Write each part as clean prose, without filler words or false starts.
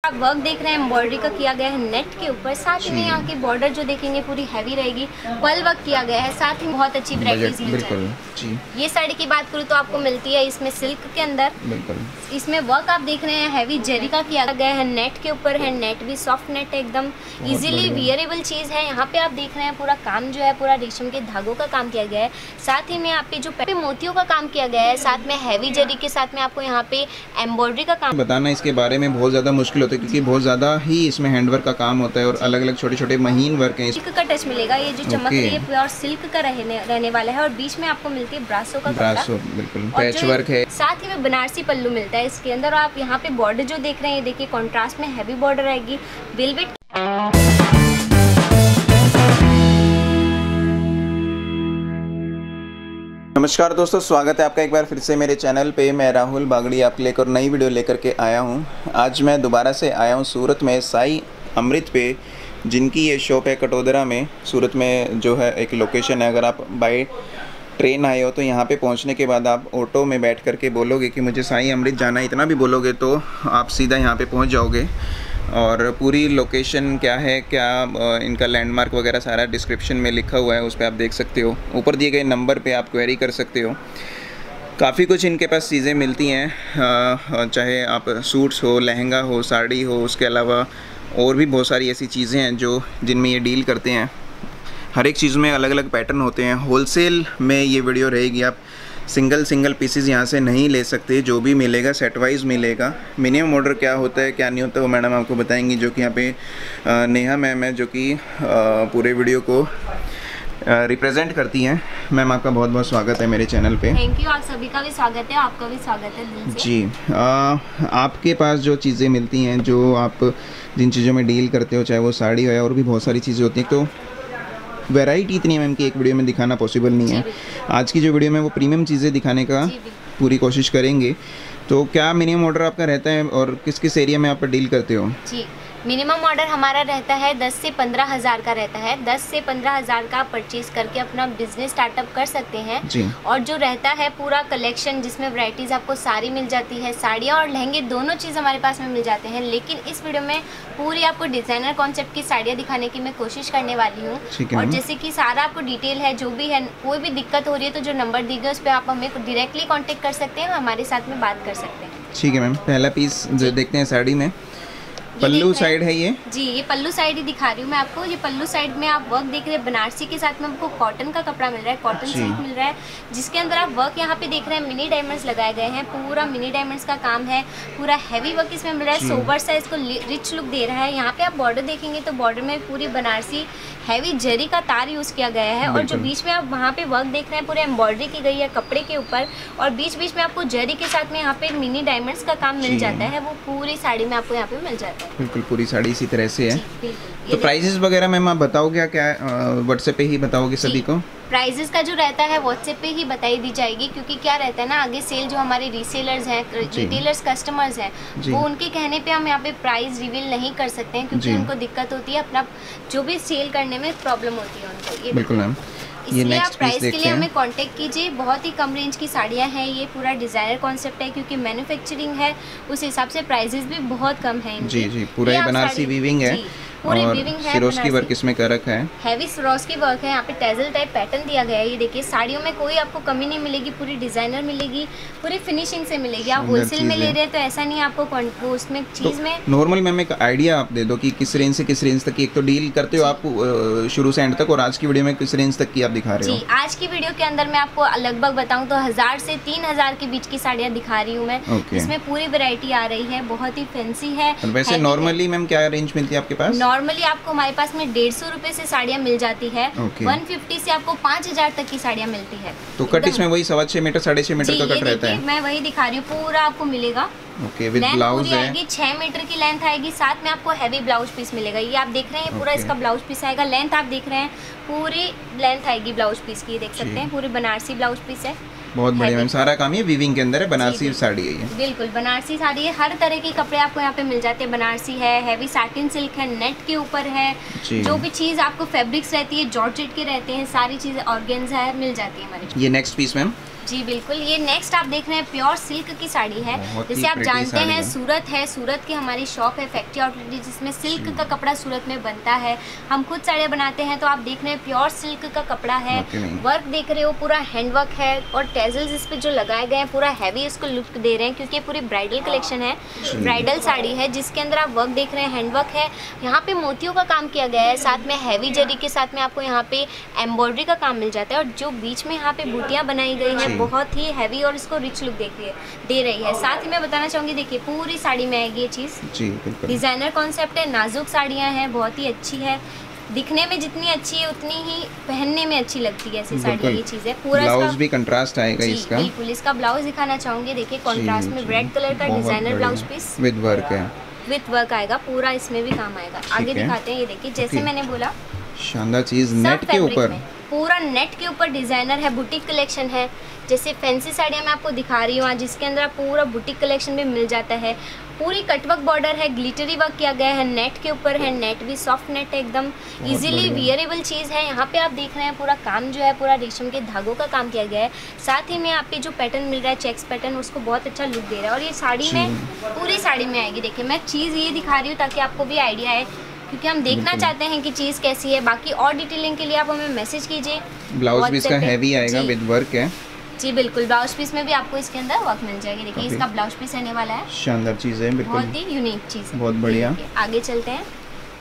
आप वर्क देख रहे हैं एम्ब्रॉयडरी का किया गया है नेट के ऊपर, साथ ही में यहाँ की बॉर्डर जो देखेंगे पूरी हैवी रहेगी, पल वर्क किया गया है, साथ ही बहुत अच्छी वैरायटीज मिल जाएगी। ये साड़ी की बात करूँ तो आपको मिलती है इसमें सिल्क के अंदर, इसमें वर्क आप देख रहे हैं हैवी जरी का किया गया है, नेट के ऊपर है, नेट भी सॉफ्ट नेट है, एकदम इजीली वियरेबल चीज है। यहाँ पे आप देख रहे हैं पूरा काम जो है पूरा रेशम के धागों का काम किया गया है, साथ ही में आप पे जो पे मोतियों का काम किया गया है, साथ में हैवी जरी के साथ में आपको यहाँ पे एम्ब्रॉयडरी का काम। बताना इसके बारे में बहुत ज़्यादा मुश्किल होता है क्योंकि बहुत ज़्यादा ही इसमें हैंडवर्क का काम होता है और अलग अलग छोटे छोटे महीन वर्क हैं। सिल्क का टच मिलेगा, ये जो चमक रही है प्योर सिल्क का रहने वाला है और बीच में आपको मिलती है ब्रासो का ब्रासो, बिल्कुल पैच वर्क है। साथ ही में बनारसी पल्लू मिलता है इसके अंदर। आप यहाँ पे बॉर्डर जो देख रहे हैं देखिए कॉन्ट्रास्ट में हैवी बॉर्डर आएगी, वेलवेट। नमस्कार दोस्तों, स्वागत है आपका एक बार फिर से मेरे चैनल पे। मैं राहुल बागड़ी आपके लेकर नई वीडियो लेकर के आया हूँ। आज मैं दोबारा से आया हूँ सूरत में साई अमृत पे, जिनकी ये शॉप है कटोदरा में। सूरत में जो है एक लोकेशन है, अगर आप बाय ट्रेन आए हो तो यहाँ पे पहुँचने के बाद आप ऑटो में बैठ करके बोलोगे कि मुझे साई अमृत जाना है, इतना भी बोलोगे तो आप सीधा यहाँ पे पहुँच जाओगे। और पूरी लोकेशन क्या है, क्या इनका लैंडमार्क वगैरह सारा डिस्क्रिप्शन में लिखा हुआ है, उस पर आप देख सकते हो। ऊपर दिए गए नंबर पे आप क्वेरी कर सकते हो। काफ़ी कुछ इनके पास चीज़ें मिलती हैं, चाहे आप सूट्स हो, लहंगा हो, साड़ी हो, उसके अलावा और भी बहुत सारी ऐसी चीज़ें हैं जिनमें ये डील करते हैं। हर एक चीज़ में अलग अलग पैटर्न होते हैं। होलसेल में ये वीडियो रहेगी, आप सिंगल पीसेस यहाँ से नहीं ले सकते, जो भी मिलेगा सेट वाइज मिलेगा। मिनिमम ऑर्डर क्या होता है क्या नहीं होता वो मैडम आपको बताएंगी, जो कि यहाँ पे नेहा मैम है, जो कि पूरे वीडियो को रिप्रेजेंट करती हैं। मैम आपका बहुत बहुत स्वागत है मेरे चैनल पे। थैंक यू, आप सभी का भी स्वागत है, आपका भी स्वागत है दिल से। जी, आपके पास जो चीज़ें मिलती हैं, जो आप जिन चीज़ों में डील करते हो, चाहे वो साड़ी हो या और भी बहुत सारी चीज़ें होती हैं, तो वैरायटी इतनी है मैम कि एक वीडियो में दिखाना पॉसिबल नहीं है। आज की जो वीडियो में वो प्रीमियम चीज़ें दिखाने का पूरी कोशिश करेंगे। तो क्या मिनिमम ऑर्डर आपका रहता है और किस किस एरिया में आप डील करते हो? जी, मिनिमम ऑर्डर हमारा रहता है 10 से 15 हज़ार का रहता है। 10 से 15 हज़ार का परचेज करके अपना बिजनेस स्टार्टअप कर सकते हैं जी। और जो रहता है पूरा कलेक्शन, जिसमें वैरायटीज़ आपको साड़ी मिल जाती है, साड़ियाँ और लहंगे दोनों चीज़ हमारे पास में मिल जाते हैं। लेकिन इस वीडियो में पूरी आपको डिज़ाइनर कॉन्सेप्ट की साड़ियाँ दिखाने की मैं कोशिश करने वाली हूँ। और जैसे कि सारा आपको डिटेल है, जो भी है, कोई भी दिक्कत हो रही है तो जो नंबर दी गए उस पर आप हमें डायरेक्टली कॉन्टेक्ट कर सकते हैं, हमारे साथ में बात कर सकते हैं। ठीक है मैम, पहला पीस जो देखते हैं साड़ी में, पल्लू साइड है ये। जी, ये पल्लू साइड ही दिखा रही हूँ मैं आपको। ये पल्लू साइड में आप वर्क देख रहे हैं, बनारसी के साथ में आपको कॉटन का कपड़ा मिल रहा है, कॉटन सिल्क मिल रहा है, जिसके अंदर आप वर्क यहाँ पे देख रहे हैं, मिनी डायमंड्स लगाए गए हैं, पूरा मिनी डायमंड्स का काम है, पूरा हैवी वर्क इसमें मिल रहा है, सोबर सा इसको रिच लुक दे रहा है। यहाँ पे आप बॉर्डर देखेंगे तो बॉर्डर में पूरी बनारसी हैवी जरी का तार यूज किया गया है और जो बीच में आप वहाँ पे वर्क देख रहे हैं पूरे एम्ब्रॉयडरी की गई है कपड़े के ऊपर, और बीच बीच में आपको जरी के साथ में यहाँ पे मिनी डायमंड्स का काम मिल जाता है, वो पूरी साड़ी में आपको यहाँ पे मिल जाता है। बिल्कुल पूरी साड़ी इसी तरह से है। तो प्राइसेस वगैरह मैम आप बताओगे क्या व्हाट्सएप पे ही बताओगे सभी को? प्राइजेस का जो रहता है व्हाट्सएप पे ही बताई दी जाएगी, क्योंकि क्या रहता है ना, आगे सेल जो हमारे रीसेलर्स हैं, रिटेलर्स, कस्टमर्स हैं, वो उनके कहने पे हम यहाँ पे प्राइस रिवील नहीं कर सकते हैं, क्योंकि उनको दिक्कत होती है, अपना जो भी सेल करने में प्रॉब्लम होती है उनको। ये बिल्कुल मैम, इसलिए आप प्राइस के लिए हमें कांटेक्ट कीजिए। बहुत ही कम रेंज की साड़ियाँ हैं, ये पूरा डिजाइनर कॉन्सेप्ट है, क्योंकि मैन्युफैक्चरिंग है उस हिसाब से प्राइसेस भी बहुत कम है। जी जी, पूरा ही बनारसी वीविंग है और सिरोस्की वर्क इसमें कर रखा है, हैवी सिरोस्की वर्क है। यहाँ पे टेजल टाइप पैटर्न दिया गया है। ये देखिए, साड़ियों में कोई आपको कमी नहीं मिलेगी, पूरी डिजाइनर मिलेगी, पूरी फिनिशिंग से मिलेगी। आप होलसेल में ले रहे हैं तो ऐसा नहीं है आपको उसमें चीज में। नॉर्मल मैम एक आइडिया आप दे दो कि किस रेंज से किस रेंज तक की एक तो डील करते हो आप शुरू से एंड तक, और आज की वीडियो में किस रेंज तक की आप दिखा रहे हो? जी, आज की वीडियो के अंदर मैं आपको लगभग बताऊं तो 1000 से 3000 के बीच की साड़ियाँ दिखा रही हूँ मैं। इसमें पूरी वैरायटी आ रही है, बहुत ही फैंसी है। वैसे नॉर्मली मैम क्या रेंज मिलती है आपके पास? नॉर्मली आपको हमारे पास में 150 रुपए से साड़ियाँ मिल जाती है। 150 से आपको 5000 तक की साड़ियाँ मिलती है। तो कट इसमें वही 6.25 मीटर 6.5 मीटर का कट रहता है। मैं वही दिखा रही हूँ, पूरा आपको मिलेगा। विद ब्लाउज है, 6 मीटर की लेंथ आएगी, साथ में आपको हैवी ब्लाउज पीस मिलेगा। ये आप देख रहे हैं, पूरा इसका ब्लाउज पीस आएगा। लेंथ आप देख रहे हैं, पूरी लेंथ आएगी ब्लाउज पीस की, देख सकते हैं, पूरी बनारसी ब्लाउज पीस है। बहुत बढ़िया मैम, सारा काम ये वीविंग के अंदर है, बनारसी साड़ी है ये। बिल्कुल बनारसी साड़ी है, हर तरह के कपड़े आपको यहाँ पे मिल जाते हैं। बनारसी है, हैवी सैटिन सिल्क है, नेट के ऊपर है, जो भी चीज आपको फैब्रिक्स रहती है जॉर्जेट के रहते हैं, सारी चीजें ऑर्गेन्जा है, मिल जाती है हमारे। ये नेक्स्ट पीस मैम? जी बिल्कुल, ये नेक्स्ट आप देख रहे हैं प्योर सिल्क की साड़ी है। जैसे आप जानते हैं सूरत है, सूरत की हमारी शॉप है फैक्ट्री आउटलेट जिसमें सिल्क का कपड़ा सूरत में बनता है। हम खुद साड़ियाँ बनाते हैं, तो आप देख रहे हैं प्योर सिल्क का कपड़ा है। वर्क देख रहे हो पूरा हैंडवर्क है और टेजल्स इस पे जो लगाए गए हैं पूरा हैवी इसको लुक दे रहे हैं, क्योंकि ये पूरी ब्राइडल कलेक्शन है, ब्राइडल साड़ी है जिसके अंदर आप वर्क देख रहे हैं, हैंडवर्क है। यहाँ पे मोतियों का काम किया गया है, साथ में हैवी जरी के साथ में आपको यहाँ पे एम्ब्रॉयडरी का काम मिल जाता है, और जो बीच में यहाँ पे बूटियाँ बनाई गई हैं बहुत ही हैवी और इसको रिच लुक दे रही है। साथ ही मैं बताना चाहूँगी, देखिए पूरी साड़ी में आएगी ये चीज़, डिजाइनर कॉन्सेप्ट है, नाजुक साड़ियाँ हैं, बहुत ही अच्छी है, दिखने में जितनी अच्छी है उतनी ही पहनने में अच्छी लगती है ऐसी साड़ी। ये चीज़ है पूरा ब्लाउज भी कंट्रास्ट आएगा इसका। बिल्कुल, इसका ब्लाउज दिखाना चाहूँगी, देखिए कॉन्ट्रास्ट में रेड कलर का designer blouse piece with work है, विद वर्क आएगा पूरा, इसमें भी काम आएगा। आगे दिखाते हैं, ये देखिए जैसे मैंने बोला शानदार चीज, नेट के ऊपर, पूरा नेट के ऊपर डिजाइनर है, बुटीक कलेक्शन है। जैसे फैंसी साड़ियाँ मैं आपको दिखा रही हूँ जिसके अंदर आप पूरा बुटीक कलेक्शन भी मिल जाता है। पूरी कटवर्क बॉर्डर है, ग्लिटरी वर्क किया गया है, नेट के ऊपर है, नेट भी सॉफ्ट नेट है, एकदम इजीली वियरेबल चीज़ है। यहाँ पे आप देख रहे हैं पूरा काम जो है पूरा रेशम के धागों का काम किया गया है। साथ ही में आप पे जो पैटर्न मिल रहा है चेक्स पैटर्न, उसको बहुत अच्छा लुक दे रहा है। और ये साड़ी में पूरी साड़ी में आएगी। देखिए मैं चीज़ ये दिखा रही हूँ ताकि आपको भी आइडिया है, क्योंकि हम देखना चाहते हैं कि चीज़ कैसी है। बाकी और डिटेलिंग के लिए आप हमें मैसेज कीजिए। ब्लाउज भी इसका हैवी आएगा, विद वर्क है। जी बिल्कुल, ब्लाउज पीस में भी आपको इसके अंदर वर्क मिल जाएगी। देखिए इसका ब्लाउज पीस रहने वाला है, शानदार चीज़ है, बिल्कुल बहुत ही यूनिक चीज़ है, बहुत बढ़िया। आगे चलते हैं,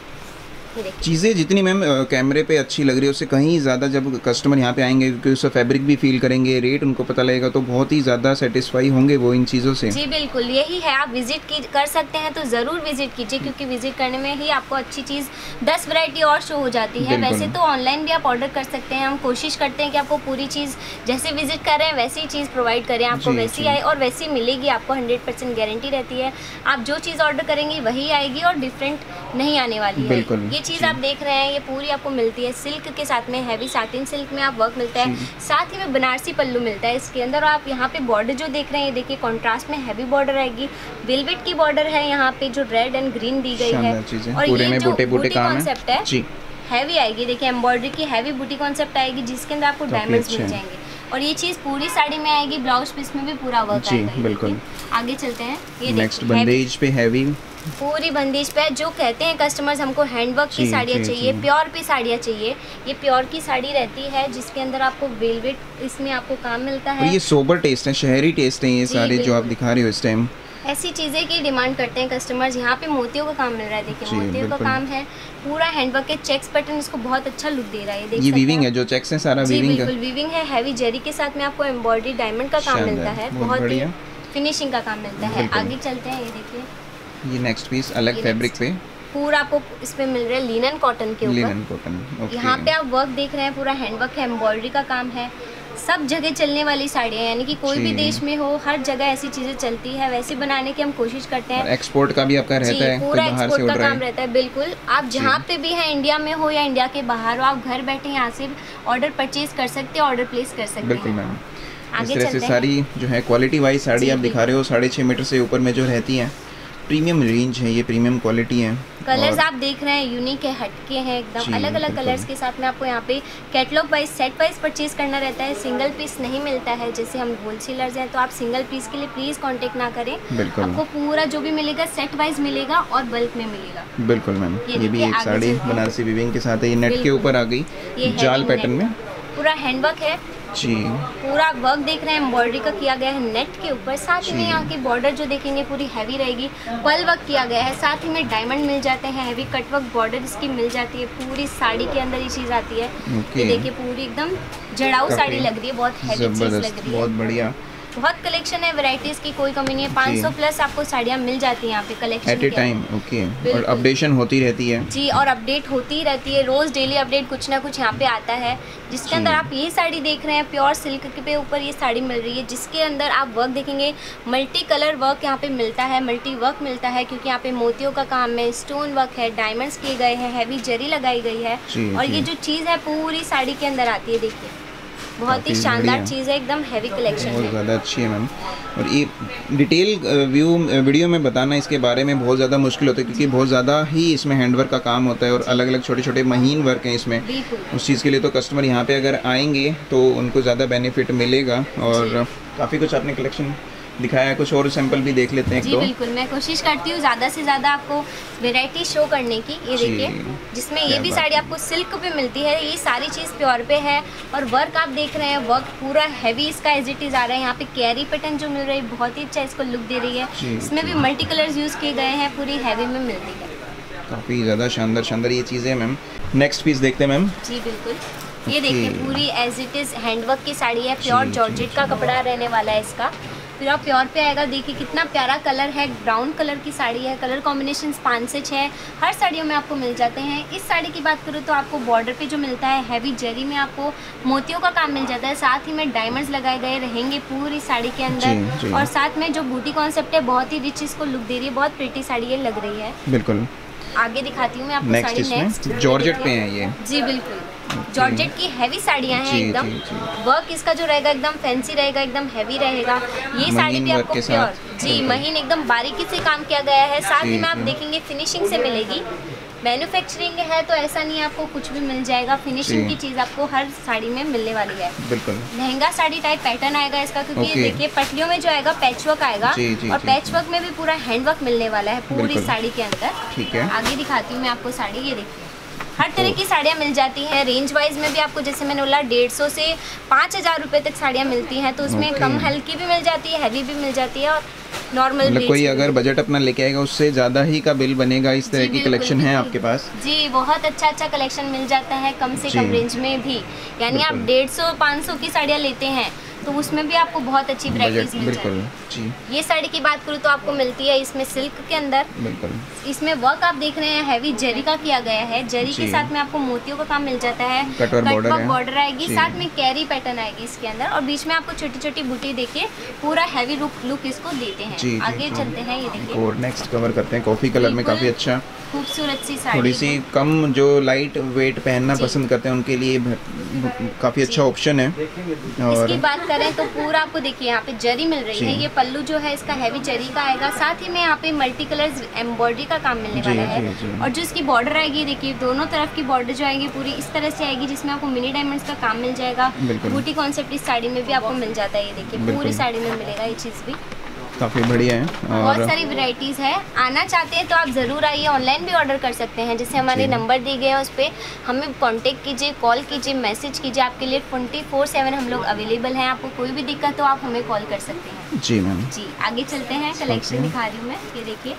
चीज़ें जितनी मैम कैमरे पे अच्छी लग रही है उससे कहीं ज़्यादा जब कस्टमर यहाँ पे आएंगे, क्योंकि उसका फैब्रिक भी फील करेंगे, रेट उनको पता लगेगा, तो बहुत ही ज़्यादा सेटिस्फाई होंगे वो इन चीज़ों से। जी बिल्कुल, यही है, आप विजिट कर सकते हैं तो ज़रूर विजिट कीजिए, क्योंकि विजिट करने में ही आपको अच्छी चीज़ 10 वैरायटी और शो हो जाती है। वैसे तो ऑनलाइन भी आप ऑर्डर कर सकते हैं, हम कोशिश करते हैं कि आपको पूरी चीज़ जैसे विजिट कर रहे हैं वैसी ही चीज़ प्रोवाइड करें, आपको वैसी आए और वैसी मिलेगी, आपको 100% गारंटी रहती है। आप जो चीज़ ऑर्डर करेंगी वही आएगी और डिफरेंट नहीं आने वाली है। ये चीज़ आप देख रहे हैं ये पूरी आपको मिलती है सिल्क के साथ में, हैवी साटिन सिल्क में आप वर्क मिलता है, साथ ही में बनारसी पल्लू मिलता है इसके अंदर। और आप यहाँ पे बॉर्डर जो देख रहे हैं, ये देखिए कॉन्ट्रास्ट में हैवी बॉर्डर आएगी, वेलवेट की बॉर्डर है यहाँ पे जो रेड एंड ग्रीन दी गई है। और ये जो बूटी कॉन्सेप्ट है हैवी आएगी, देखिए एम्ब्रॉयडरी की हैवी बूटी कॉन्सेप्ट आएगी जिसके अंदर आपको डायमंड्स मिल जाएंगे। और ये चीज़ पूरी साड़ी में आएगी, ब्लाउज पीस में भी पूरा वर्क आएगा। बिल्कुल, आगे चलते हैं, ये नेक्स्ट बंदेज पे हैवी, पूरी बंदेज पे जो कहते हैं कस्टमर्स हमको हैंडवर्क की साड़ियाँ चाहिए, प्योर की साड़ियाँ चाहिए। ये प्योर की साड़ी रहती है जिसके अंदर आपको वेलवेट इसमें आपको काम मिलता है। और ये सोबर टेस्ट है, शहरी टेस्ट है ये सारे जो आप दिखा रहे हो इस टाइम। ऐसी चीज़ें की डिमांड करते हैं कस्टमर्स। यहाँ पे मोतियों का काम मिल रहा है, देखिए मोतियों का काम है, पूरा हैंडवर्क के चेक्स पैटर्न इसको बहुत अच्छा लुक दे रहा है। देखिए ये वीविंग है, जो चेक्स है सारा वीविंग है, बिल्कुल वीविंग है, हैवी जरी के साथ में आपको एम्ब्रॉयडरी डायमंड का काम मिलता है, बहुत ही फिनिशिंग का काम मिलता है। आगे चलते हैं, ये देखिए ये नेक्स्ट पीस अलग फैब्रिक पे पूरा आपको इसमें मिल रहा है लिनन कॉटन के ऊपर, लिनन कॉटन। यहाँ पे आप वर्क देख रहे हैं, पूरा हैंडवर्क है, एम्ब्रॉयडरी का काम है, सब जगह चलने वाली साड़ियाँ, यानी कि कोई भी देश में हो हर जगह ऐसी चीजें चलती है, वैसे बनाने की हम कोशिश करते हैं। एक्सपोर्ट का भी आपका रहता है, पूरा एक्सपोर्ट का काम रहता है। बिल्कुल, आप जहाँ पे भी हैं, इंडिया में हो या इंडिया के बाहर हो, आप घर बैठे यहाँ से ऑर्डर परचेज कर सकते हैं, ऑर्डर प्लेस कर सकते हैं। बिल्कुल मैम, इस तरह से सारी जो है क्वालिटी वाइज साड़ी आप दिखा रहे हो, 6.5 मीटर से ऊपर में जो रहती है, प्रीमियम रेंज है, ये प्रीमियम क्वालिटी है। कलर्स आप देख रहे हैं यूनिक है, हटके हैं एकदम, अलग अलग कलर्स के साथ में आपको यहाँ पे catalogue wise set wise purchase करना रहता है, सिंगल पीस नहीं मिलता है। जैसे हम होलसेलर्स हैं तो आप सिंगल पीस के लिए प्लीज कांटेक्ट ना करें, आपको पूरा जो भी मिलेगा सेट वाइज मिलेगा और बल्क में मिलेगा। बिल्कुल मैम, ये भी एक साड़ी बनारसी वीविंग के साथ है, ये नेट के ऊपर आ गई, जाल पैटर्न में, पूरा हैंडवर्क है जी, पूरा वर्क देख रहे हैं, एम्ब्रॉयडरी का किया गया है नेट के ऊपर। साथ ही में यहाँ की बॉर्डर जो देखेंगे पूरी हैवी रहेगी, पल वर्क किया गया है, साथ ही में डायमंड मिल जाते हैं, हैवी कटवर्क बॉर्डर इसकी मिल जाती है, पूरी साड़ी के अंदर ये चीज़ आती है। ये देखिए पूरी एकदम जड़ाऊ साड़ी लग रही है, बहुत हैवी चीज़ लग रही है, बहुत बढ़िया, बहुत कलेक्शन है, वैरायटीज की कोई कमी नहीं है। 500 प्लस आपको साड़ियाँ मिल जाती हैं यहाँ पे collection at a time. Okay, और अपडेशन होती रहती है जी, और अपडेट होती रहती है, रोज डेली अपडेट कुछ ना कुछ यहाँ पे आता है, जिसके अंदर आप ये साड़ी देख रहे हैं प्योर सिल्क के ऊपर ये साड़ी मिल रही है, जिसके अंदर आप वर्क देखेंगे, मल्टी कलर वर्क यहाँ पे मिलता है, मल्टी वर्क मिलता है, क्योंकि यहाँ पे मोतियों का काम है, स्टोन वर्क है, डायमंड्स किए गए हैं, हैवी जरी लगाई गई है। और ये जो चीज़ है पूरी साड़ी के अंदर आती है, देखिए बहुत ही शानदार चीज़ है, एकदम हैवी कलेक्शन है, बहुत ज़्यादा अच्छी है मैम। और ये डिटेल वीडियो में बताना इसके बारे में बहुत ज़्यादा मुश्किल होता है, क्योंकि बहुत ज़्यादा ही इसमें हैंडवर्क का काम होता है और अलग अलग छोटे छोटे महीन वर्क हैं इसमें। उस चीज़ के लिए तो कस्टमर यहाँ पे अगर आएंगे तो उनको ज़्यादा बेनिफिट मिलेगा। और काफ़ी कुछ आपने कलेक्शन दिखाया है, कुछ और सैंपल भी देख लेते हैं। जी बिल्कुल, मैं कोशिश करती हूँ ज़्यादा से ज़्यादा आपको वैरायटी शो करने की। ये देखिए, जिसमें ये भी साड़ी आपको सिल्क पे मिलती है, ये सारी चीज़ प्योर पे है। और वर्क आप देख रहे हैं, वर्क पूरा हैवी इसका एज इट इज़ आ रहा है। यहाँ पे कैरी पैटर्न जो मिल रही है बहुत ही अच्छा इसको लुक दे रही है। इसमें भी मल्टी कलर्स यूज़ किए गए हैं, पूरी हैवी में मिलती है। काफ़ी ज़्यादा शानदार शानदार ये चीज़ें हैं मैम। नेक्स्ट पीस देखते हैं मैम। जी बिल्कुल, ये देखिए पूरी एज इट इज़ हैंडवर्क की साड़ी है, प्योर जॉर्जेट का कपड़ा रहने वाला है इसका, पूरा प्योर पे आएगा। देखिए कितना प्यारा कलर है, ब्राउन कलर की साड़ी है। कलर कॉम्बिनेशन 5 से 6 हर साड़ियों में आपको मिल जाते हैं। इस साड़ी की बात करूँ तो आपको बॉर्डर पे जो मिलता है हैवी जरी में आपको मोतियों का काम मिल जाता है, साथ ही में डायमंड्स लगाए गए रहेंगे पूरी साड़ी के अंदर। और साथ में जो बूटी कॉन्सेप्ट है बहुत ही रिच इसको लुक दे रही है, बहुत प्रिटी साड़ी ये लग रही है। बिल्कुल, आगे दिखाती हूँ मैं आपको साड़ी। नेक्स्ट जॉर्जेट पे है ये। जी बिल्कुल, जॉर्जेट की हैवी साड़ियाँ हैं एकदम। वर्क इसका जो रहेगा एकदम फैंसी रहेगा, एकदम हैवी रहेगा। ये साड़ी भी आपको प्योर जी महीन एकदम बारीकी से काम किया गया है। साथ ही में आप देखेंगे फिनिशिंग से मिलेगी। मैन्युफैक्चरिंग है तो ऐसा नहीं है, आपको कुछ भी मिल जाएगा। फिनिशिंग की चीज़ आपको हर साड़ी में मिलने वाली है। बिल्कुल, लहंगा साड़ी टाइप पैटर्न आएगा इसका, क्योंकि देखिए पटलियों में जो आएगा पैचवर्क आएगा। और पैचवर्क में भी पूरा हैंडवर्क मिलने वाला है पूरी साड़ी के अंदर। ठीक है, आगे दिखाती हूँ मैं आपको साड़ी। ये देखिए हर तरह की साड़ियाँ मिल जाती हैं। रेंज वाइज में भी आपको जैसे मैंने बोला 150 से 5000 रुपये तक साड़ियाँ मिलती हैं। तो उसमें कम हल्की भी मिल जाती है, हैवी भी मिल जाती है, और नॉर्मल मतलब कोई अगर बजट अपना लेके आएगा उससे ज़्यादा ही का बिल बनेगा। इस तरह की कलेक्शन है आपके पास। जी बहुत अच्छा कलेक्शन मिल जाता है कम से कम रेंज में भी। यानी आप 150-500 की साड़ियाँ लेते हैं तो उसमें भी आपको बहुत अच्छी वैराइटीज मिल जाती है। ये साड़ी की बात करूँ तो आपको मिलती है इसमें सिल्क के अंदर। बिल्कुल, इसमें वर्क आप देख रहे हैं हैवी जरी का किया गया है। जरी के साथ में आपको मोतियों का काम मिल जाता है। कटवर्क बॉर्डर आएगी, साथ में कैरी पैटर्न आएगी इसके अंदर, और बीच में आपको छोटी छोटी बूटी देखिए पूरा हैवी लुक इसको देते हैं। आगे चलते हैं, ये देखिए और नेक्स्ट कवर करते हैं कॉफी कलर में। काफी अच्छा खूबसूरत सी साड़ी, थोड़ी सी कम जो लाइट वेट पहनना पसंद करते हैं उनके लिए काफ़ी अच्छा ऑप्शन है। और इसकी बात करें तो पूरा आपको देखिए यहाँ पे जरी मिल रही है। ये पल्लू जो है इसका हैवी जरी का आएगा, साथ ही में यहाँ पे मल्टी कलर एम्ब्रॉयडरी का काम मिलने वाला है। और जो इसकी बॉर्डर आएगी देखिए दोनों तरफ की बॉर्डर जो आएगी पूरी इस तरह से आएगी, जिसमें आपको मिनी डायमंड्स का काम मिल जाएगा। बूटी कॉन्सेप्ट इस साड़ी में भी आपको मिल जाता है। ये देखिए पूरी साड़ी में मिलेगा ये चीज़ भी। काफ़ी बढ़िया है, बहुत सारी वैरायटीज़ है। आना चाहते हैं तो आप ज़रूर आइए, ऑनलाइन भी ऑर्डर कर सकते हैं। जैसे हमारे नंबर दिए गए हैं उस पर हमें कांटेक्ट कीजिए, कॉल कीजिए, मैसेज कीजिए। आपके लिए 24/7 हम लोग अवेलेबल हैं। आपको कोई भी दिक्कत हो आप हमें कॉल कर सकते हैं। जी मैम। जी आगे चलते हैं, कलेक्शन दिखा रही हूँ मैं। ये देखिए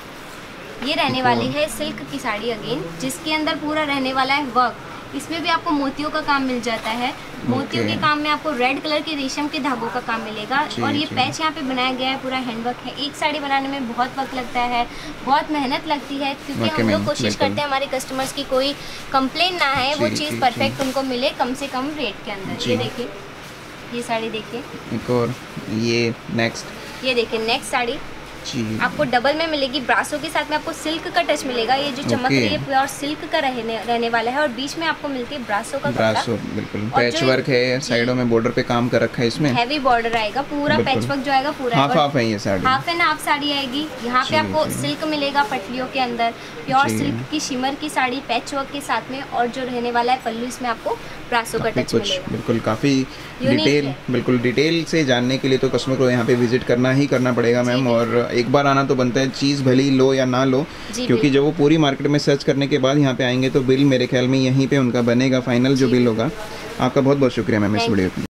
ये रहने वाली है सिल्क की साड़ी अगेन, जिसके अंदर पूरा रहने वाला है वर्क। इसमें भी आपको मोतियों का काम मिल जाता है। मोतियों के काम में आपको रेड कलर के रेशम के धागों का काम मिलेगा। और ये पैच यहाँ पे बनाया गया है, पूरा हैंडवर्क है। एक साड़ी बनाने में बहुत वक्त लगता है, बहुत मेहनत लगती है, क्योंकि हम लोग कोशिश करते हैं हमारे कस्टमर्स की कोई कंप्लेन ना है, वो चीज़ परफेक्ट उनको मिले कम से कम रेट के अंदर। ये देखिए ये साड़ी देखिए, एक और ये नेक्स्ट, ये देखिए नेक्स्ट साड़ी आपको डबल में मिलेगी। ब्रासो के साथ में आपको सिल्क का टच मिलेगा। ये जो चमक रही है प्योर सिल्क का रहने वाला है, और बीच में आपको मिलती है ब्रासो का कपड़ा। बिल्कुल पैच वर्क है, साइडों में बॉर्डर पे काम कर रखा है। इसमें हैवी बॉर्डर आएगा, पूरा पैच वर्क जो आएगा पूरा हाफ है ये sari, half and half sari आएगी। यहाँ पे आपको सिल्क मिलेगा पटलियों के अंदर, प्योर सिल्क की शिमर की साड़ी पैच वर्क के साथ में। और जो रहने वाला है पल्लू, इसमें आपको ब्रासो का टच मिलेगा। बिल्कुल काफ़ी डिटेल, बिल्कुल डिटेल से जानने के लिए तो कस्टमर को यहाँ पे विजिट करना ही करना पड़ेगा मैम। और एक बार आना तो बनता है, चीज़ भले ही लो या ना लो, क्योंकि जब वो पूरी मार्केट में सर्च करने के बाद यहाँ पे आएंगे तो बिल मेरे ख्याल में यहीं पे उनका बनेगा फाइनल जो बिल होगा। आपका बहुत बहुत शुक्रिया मैम इस वीडियो के लिए।